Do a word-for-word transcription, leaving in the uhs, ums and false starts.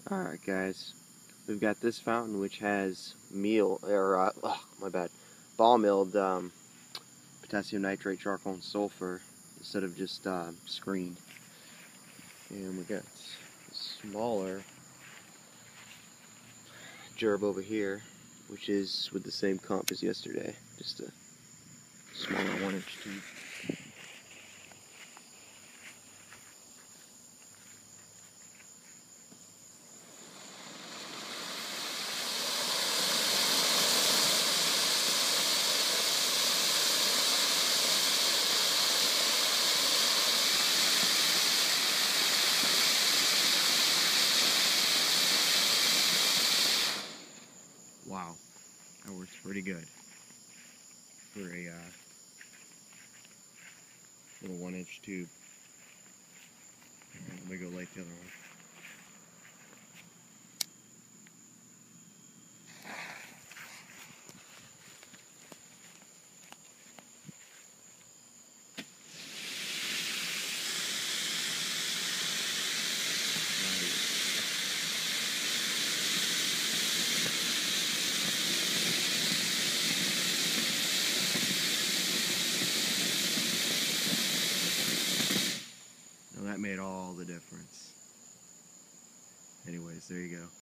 Alright guys, we've got this fountain which has meal, or uh, oh, my bad, ball milled um, potassium nitrate, charcoal, and sulfur instead of just uh, screened. And we got a smaller gerb over here, which is with the same comp as yesterday, just a smaller one inch tube. Wow, that works pretty good for a uh, little one inch tube. Let me go light the other one. Now that made all the difference. Anyways, there you go.